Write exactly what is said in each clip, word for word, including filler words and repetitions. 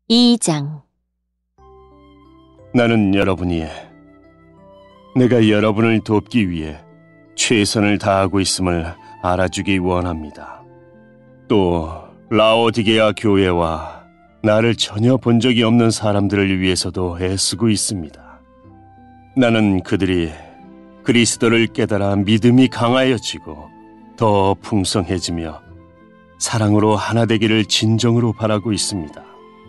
이 장. 나는 여러분이 내가 여러분을 돕기 위해 최선을 다하고 있음을 알아주기 원합니다. 또 라오디게아 교회와 나를 전혀 본 적이 없는 사람들을 위해서도 애쓰고 있습니다. 나는 그들이 그리스도를 깨달아 믿음이 강하여지고 더 풍성해지며 사랑으로 하나 되기를 진정으로 바라고 있습니다.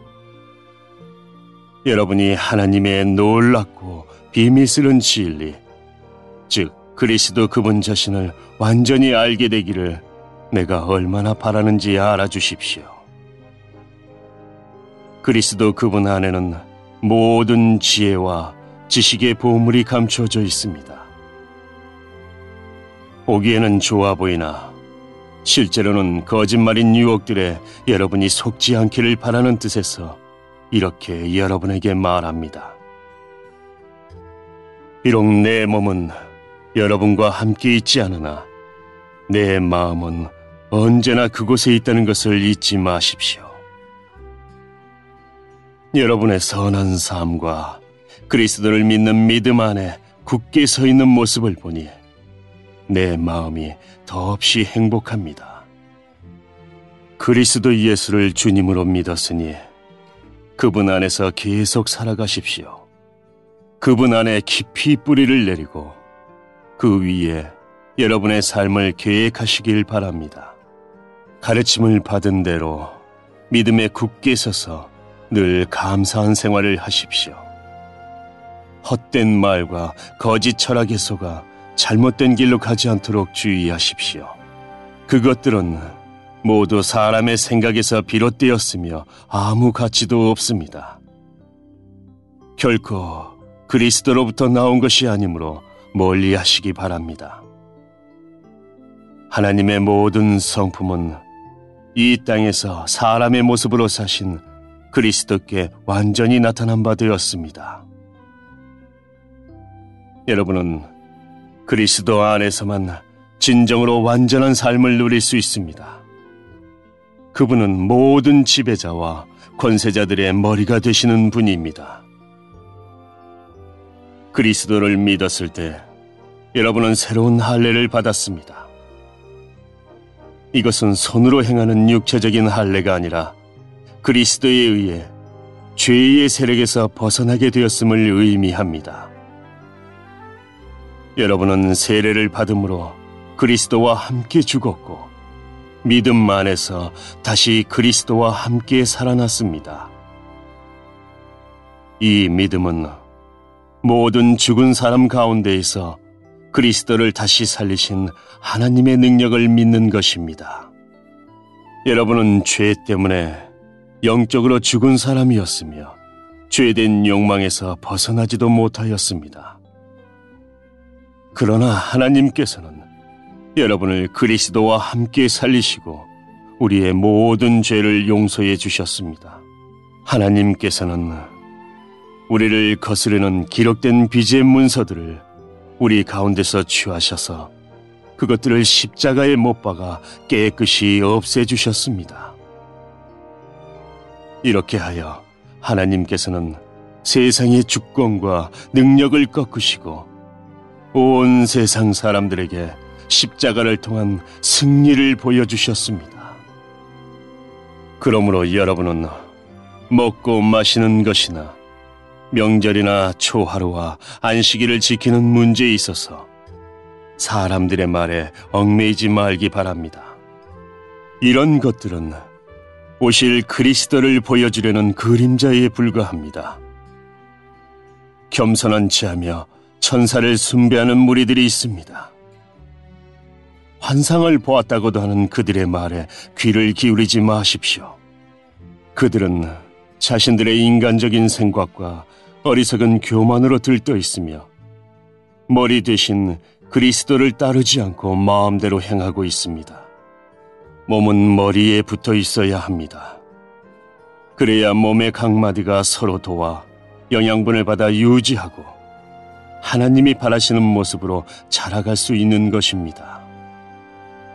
여러분이 하나님의 놀랍고 비밀스러운 진리, 즉 그리스도 그분 자신을 완전히 알게 되기를 내가 얼마나 바라는지 알아주십시오. 그리스도 그분 안에는 모든 지혜와 지식의 보물이 감춰져 있습니다. 보기에는 좋아 보이나 실제로는 거짓말인 유혹들에 여러분이 속지 않기를 바라는 뜻에서 이렇게 여러분에게 말합니다. 비록 내 몸은 여러분과 함께 있지 않으나 내 마음은 언제나 그곳에 있다는 것을 잊지 마십시오. 여러분의 선한 삶과 그리스도를 믿는 믿음 안에 굳게 서 있는 모습을 보니 내 마음이 더없이 행복합니다. 그리스도 예수를 주님으로 믿었으니 그분 안에서 계속 살아가십시오. 그분 안에 깊이 뿌리를 내리고 그 위에 여러분의 삶을 계획하시길 바랍니다. 가르침을 받은 대로 믿음에 굳게 서서 늘 감사한 생활을 하십시오. 헛된 말과 거짓 철학에 속아 잘못된 길로 가지 않도록 주의하십시오. 그것들은 모두 사람의 생각에서 비롯되었으며 아무 가치도 없습니다. 결코 그리스도로부터 나온 것이 아니므로 멀리 하시기 바랍니다. 하나님의 모든 성품은 이 땅에서 사람의 모습으로 사신 그리스도께 완전히 나타난 바 되었습니다. 여러분은 그리스도 안에서만 진정으로 완전한 삶을 누릴 수 있습니다. 그분은 모든 지배자와 권세자들의 머리가 되시는 분입니다. 그리스도를 믿었을 때 여러분은 새로운 할례를 받았습니다. 이것은 손으로 행하는 육체적인 할례가 아니라 그리스도에 의해 죄의 세력에서 벗어나게 되었음을 의미합니다. 여러분은 세례를 받음으로 그리스도와 함께 죽었고 믿음 안에서 다시 그리스도와 함께 살아났습니다. 이 믿음은 모든 죽은 사람 가운데에서 그리스도를 다시 살리신 하나님의 능력을 믿는 것입니다. 여러분은 죄 때문에 영적으로 죽은 사람이었으며 죄된 욕망에서 벗어나지도 못하였습니다. 그러나 하나님께서는 여러분을 그리스도와 함께 살리시고 우리의 모든 죄를 용서해 주셨습니다. 하나님께서는 우리를 거스르는 기록된 빚의 문서들을 우리 가운데서 취하셔서 그것들을 십자가에 못 박아 깨끗이 없애주셨습니다. 이렇게 하여 하나님께서는 세상의 주권과 능력을 꺾으시고 온 세상 사람들에게 십자가를 통한 승리를 보여주셨습니다. 그러므로 여러분은 먹고 마시는 것이나 명절이나 초하루와 안식일을 지키는 문제에 있어서 사람들의 말에 얽매이지 말기 바랍니다. 이런 것들은 오실 그리스도를 보여주려는 그림자에 불과합니다. 겸손한 체하며 천사를 숭배하는 무리들이 있습니다. 환상을 보았다고도 하는 그들의 말에 귀를 기울이지 마십시오. 그들은 자신들의 인간적인 생각과 어리석은 교만으로 들떠 있으며 머리 대신 그리스도를 따르지 않고 마음대로 행하고 있습니다. 몸은 머리에 붙어 있어야 합니다. 그래야 몸의 각 마디가 서로 도와 영양분을 받아 유지하고 하나님이 바라시는 모습으로 자라갈 수 있는 것입니다.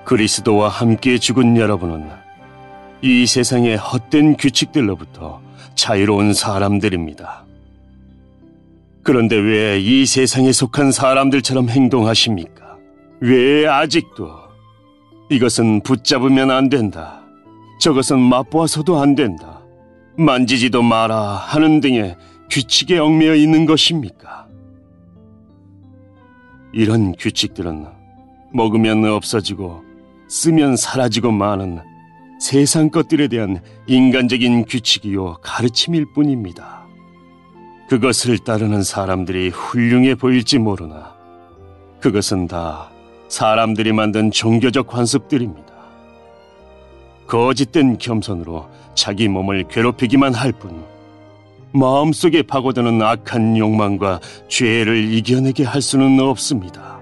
그리스도와 함께 죽은 여러분은 이 세상의 헛된 규칙들로부터 자유로운 사람들입니다. 그런데 왜 이 세상에 속한 사람들처럼 행동하십니까? 왜 아직도 이것은 붙잡으면 안 된다, 저것은 맛보아서도 안 된다, 만지지도 마라 하는 등의 규칙에 얽매여 있는 것입니까? 이런 규칙들은 먹으면 없어지고 쓰면 사라지고 마는 세상 것들에 대한 인간적인 규칙이요 가르침일 뿐입니다. 그것을 따르는 사람들이 훌륭해 보일지 모르나 그것은 다 사람들이 만든 종교적 관습들입니다. 거짓된 겸손으로 자기 몸을 괴롭히기만 할 뿐 마음속에 파고드는 악한 욕망과 죄를 이겨내게 할 수는 없습니다.